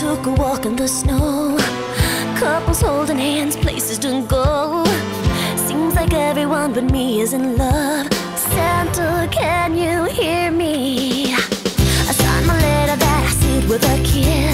took a walk in the snow. Couples holding hands, places to go. Seems like everyone but me is in love. Santa, can you hear me? I signed my letter that I sealed with a kiss.